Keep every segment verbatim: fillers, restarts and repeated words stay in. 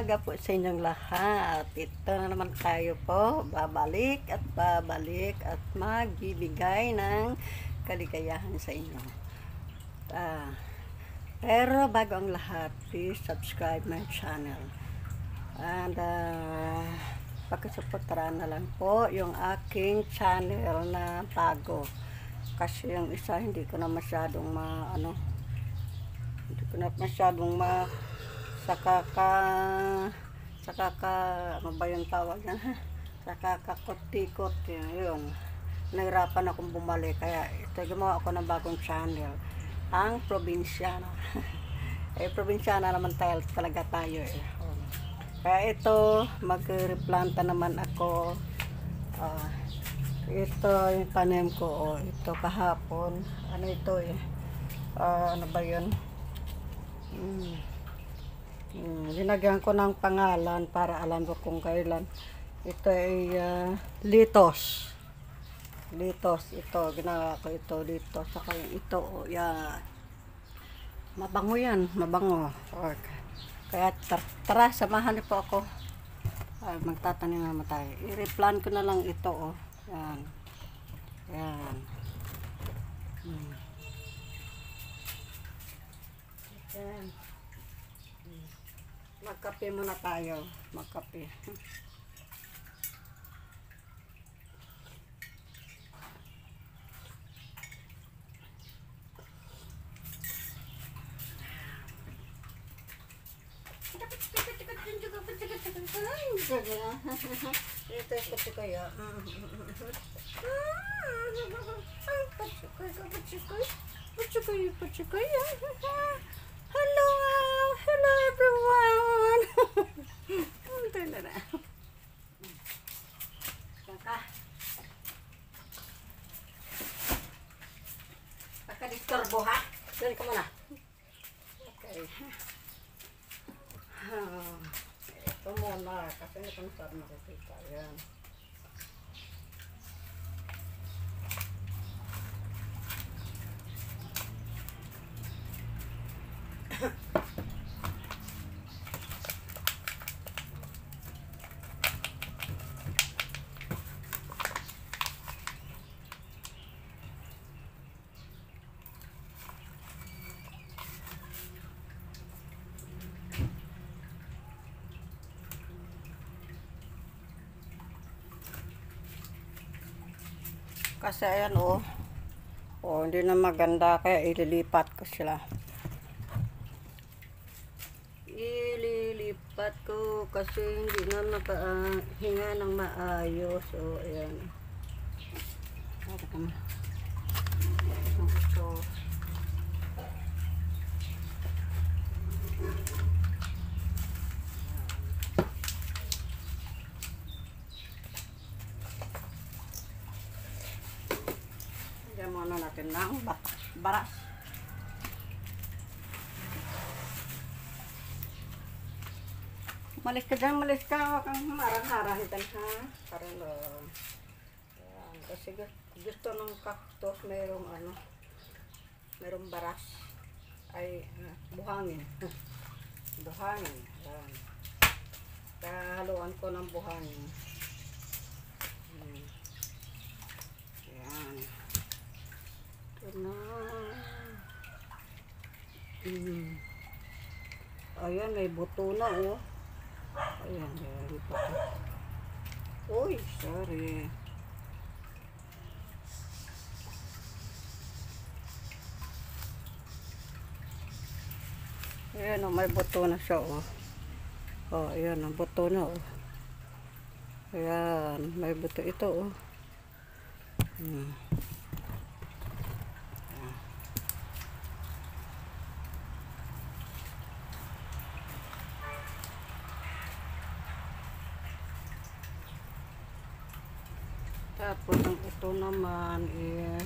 umaga po sa inyong lahat. Ito na naman tayo po, babalik at babalik at magbibigay ng kaligayahan sa inyo. Uh, pero bago ang lahat, please subscribe my channel. And uh, pagkasuportahan na lang po yung aking channel na bago. Kasi yung isa hindi ko na masyadong ma, ano, hindi ko na masyadong ma saka ka saka ka ano ba yung tawag yan saka kakot-tikot yun, yun. Nahirapan akong bumalik kaya ito gumawa ako ng bagong channel, ang Probinsyana. Eh Probinsyana naman tayo, talaga tayo eh. Kaya ito magreplanta naman ako. uh, ito yung tanim ko, oh, ito kahapon ano ito eh uh, ano ba yun, hmm. Hmm, linagyan ko ng pangalan para alam ko kung kailan. Ito ay uh, litos. Litos ito, ginawa ko ito dito. Saka yung ito, oh, yan. Mabango yan, mabango. Okay. Kaya tar tara, samahan niyo po ako. Ay, magtatanim naman tayo. I-replan ko na lang ito, oh. Yan. Yan. Hmm. Yan. Magkape muna tayo. Magkape. Ito yung patsukoy. Patsukoy, patsukoy, patsukoy. Hello, hello everyone. Ito na na. Saka. Pagka-disturbo ha. Doon ka muna. Okay. Ito muna. Kasi hindi ko nasarap nakikita. Ayan. Kasi ayan oh. Oh, hindi na maganda kaya ililipat ko sila. Ililipat ko kasi hindi na nakahinga ng maayos. So ayan. Ito kama. Ito. Lagyan muna natin ng baras. Malis ka dyan, malis ka. Huwag kang marang-harang dyan ha. Para lang. Ayan. Kasi gusto ng cactus mayroong ano, mayroong baras. Ay, uh, buhangin. Buhangin. Ayan. Kaya haluan ko ng buhangin. Hmm. Ayan. Na. Hmm. Ayan, may buto na oh. Ayan, ayan po. Uy, sorry. Ayan oh, may buto na siya oh. Oh, ayan, ang buto na oh. Ayan, may buto ito oh. Hmm. Tapos ang ito naman is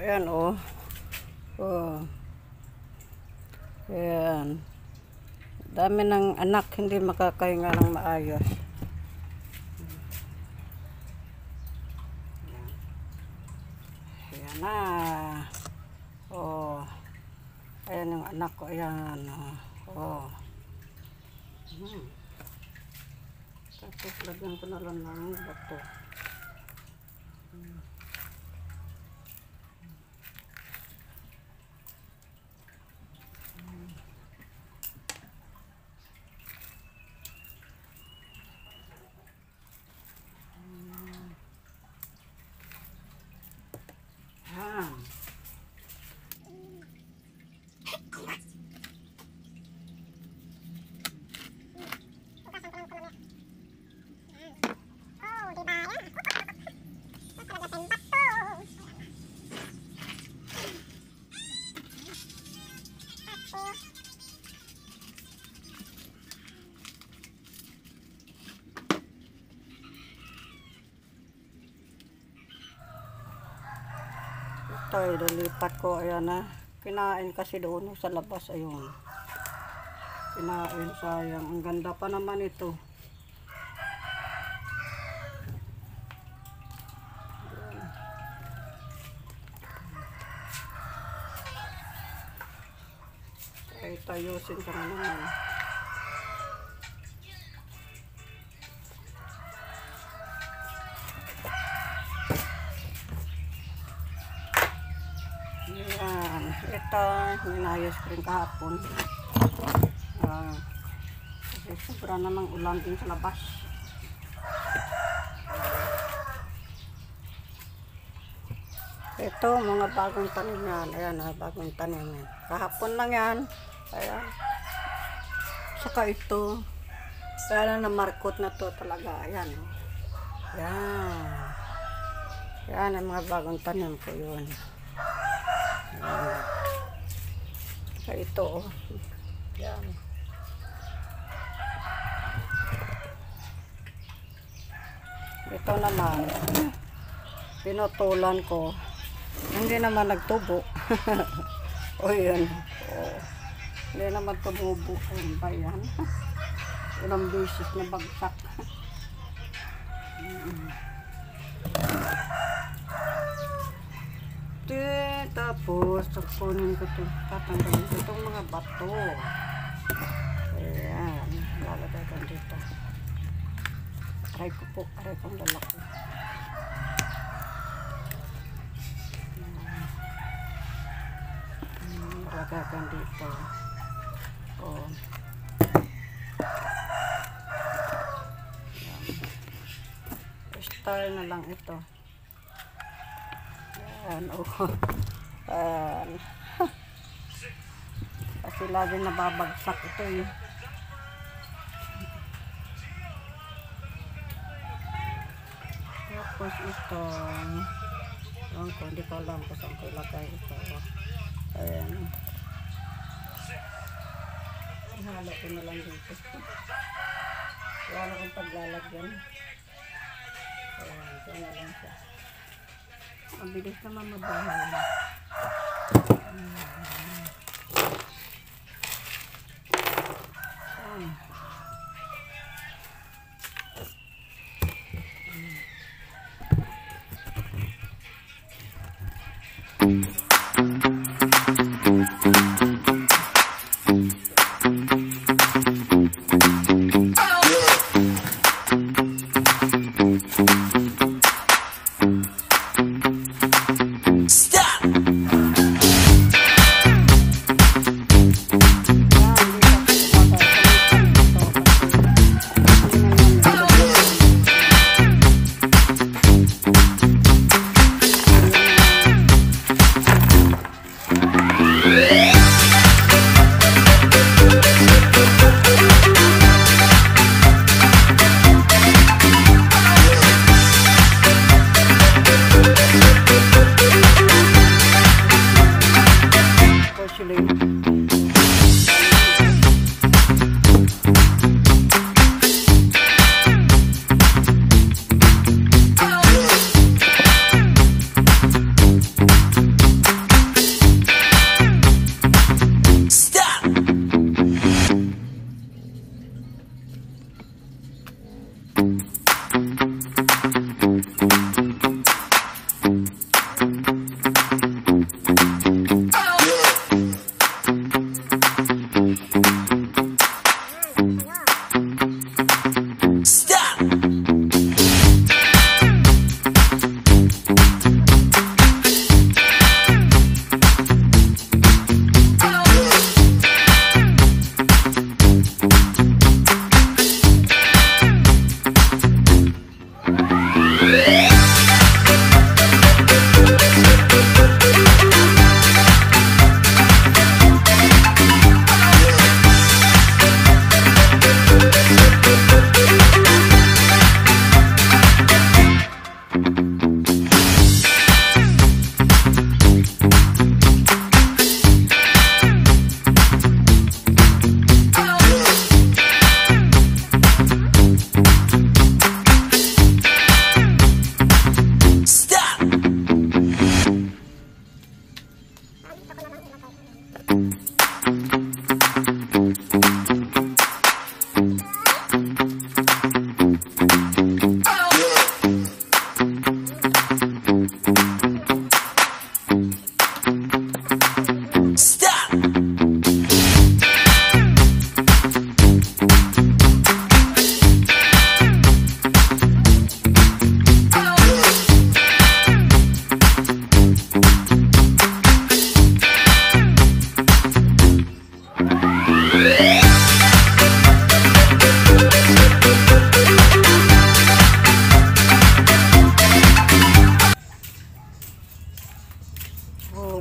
Ayan oh. Oh. Ayan. Dami ng anak hindi makakahinga ng maayos. Ayan na. Oh. Ayan yung anak ko. Ayan. Oh. Hmm. Tapos lagyan ko na lang ng bato. Hmm. Ito, dalipat ko. Ayan na. Kinain kasi doon sa labas. Ayun. Kinain, sayang. Ang ganda pa naman ito. Ay, tayusin ka na naman. Ayan. Ito, hinayos ko rin kahapon. Uh, kasi sobra namang ulan din sa labas. Ito, mga bagong tanim yan. Ayan ha, bagong tanim yan. Kahapon lang yan. Ayan. Saka ito. Kaya lang namarkot na to talaga. Ayan. Ayan. Ayan ang mga bagong tanim ko yun. Ayan. Saka ito. Oh. Ayan. Ito naman. Pinutulan ko. Hindi naman nagtubo. O yun. O. Hindi naman tumubo. Ayun ba yan? Ilang beses na bagsak. Te, tapos kunin ko ito. Tatanggalin ko itong mga bato. Ayan. Lalagay ko dito. Aray ko po. Aray kong lalaki. Lagagan dito. Oh. Style na lang ito. Ayan, oh. Ayan. Kasi lagi nababagsak ito eh. Tapos ito. Ayan ko, hindi ko alam kung saan ko ilagay ito. Ayan. Halo ko na lang dito. Wala akong paglalagyan. Ayan, ito na lang siya. Mabilis naman mabahay. Ayan.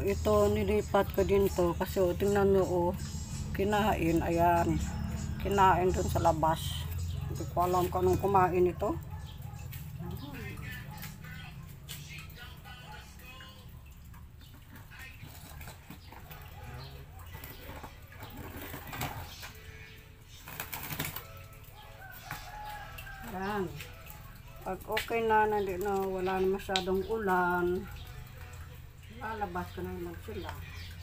ito nilipat ko din to kasi oh, tingnan nyo oh, kinain, ayan, kinain dun sa labas. Hindi ko alam kung anong kumain ito. Ayan. Pag okay na, nandi na, wala na masyadong ulan, lalabas ko na naman sila.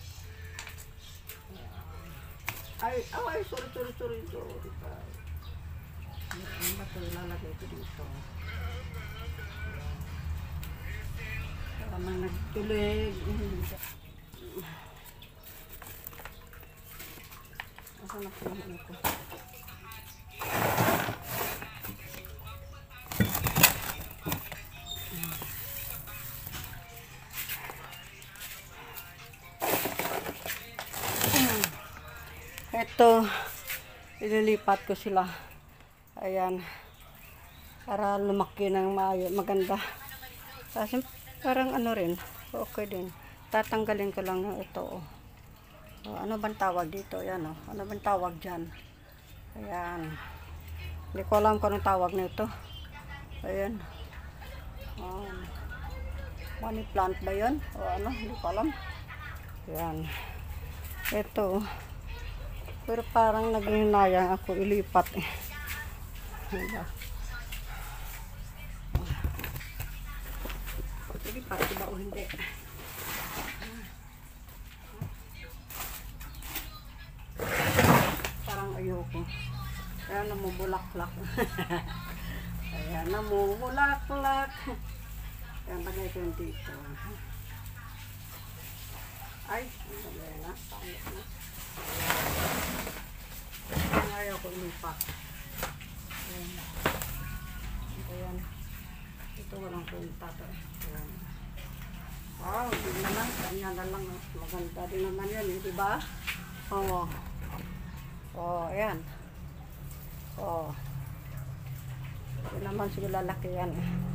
Ay, oh, ay, sorry, sorry, sorry, sorry. Ano ba ito? Ilalagay ko dito. Para man nagtulig. Asan na pala ano ko? Ito, ililipat ko sila. Ayan. Para lumaki ng maayo, maganda. Kasi parang ano rin, okay din. Tatanggalin ko lang ng ito. Oh. Oh, ano bang tawag dito? Ayan, oh. Ano bang tawag dyan? Ayan. Hindi ko alam kung anong tawag nito. Ayan. Oh. Money plant ba yun? O ano? Hindi ko alam. Ayan. Ito. Pero parang naghinayang ako ilipat eh. Diba? Ilipat diba o hindi? Parang ayoko. Kaya namubulak-lak. Kaya namubulak-lak. Kaya bagay ko yung dito. Ay, ang bagay na. Pangit na. Ayaw ko ilipat. Ayan. Ayan. Ito walang punta to. Ayan. Wow, hindi naman. Kanya na lang. Maganda din naman yan. Eh, diba? Oo. Oo, ayan. Oo. Hindi naman sige lalaki yan.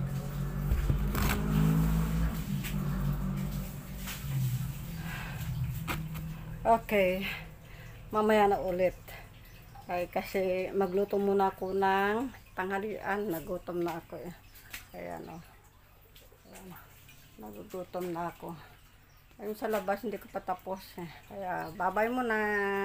Okay. Mamaya na ulit. Ay, kasi magluto muna ako ng tanghalian. Nagutom na ako eh. Ayan o. Oh. Ayan. Nagugutom na ako. Ayun sa labas hindi ko pa tapos eh. Kaya babay muna.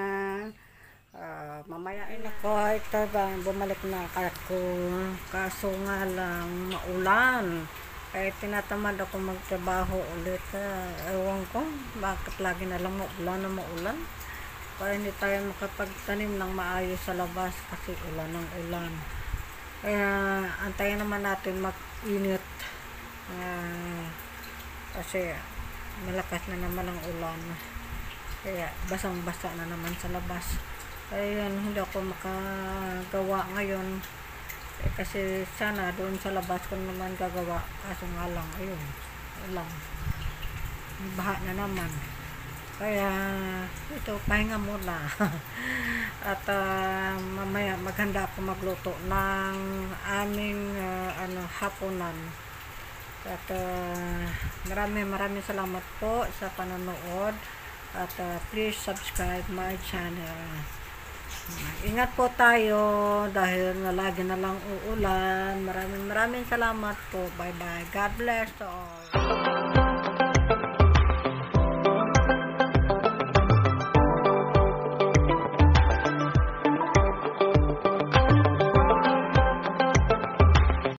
Uh, mamaya ay nako. Ito ba, bumalik na ako. Kaso nga lang maulan. Kaya tinatamad ako magtrabaho ulit. Uh, ewan ko. Bakit lagi na lang maulan na maulan. Para hindi tayo makapagtanim ng maayos sa labas kasi ulan ng ulan. Kaya antayin naman natin mag-init. Uh, kasi malakas na naman ang ulan. Kaya basang-basa na naman sa labas. Kaya hindi ako makagawa ngayon. Eh, kasi sana doon sa labas ko naman gagawa. Kaso nga lang, ayun, ulan. Baha na naman. Kaya ito, pahinga muna. At uh, mamaya maghanda ako magluto ng aming uh, ano, hapunan. At uh, maraming maraming salamat po sa panonood. At uh, please subscribe my channel. Ingat po tayo dahil na lagi na lang uulan. Maraming maraming salamat po. Bye bye. God bless to all.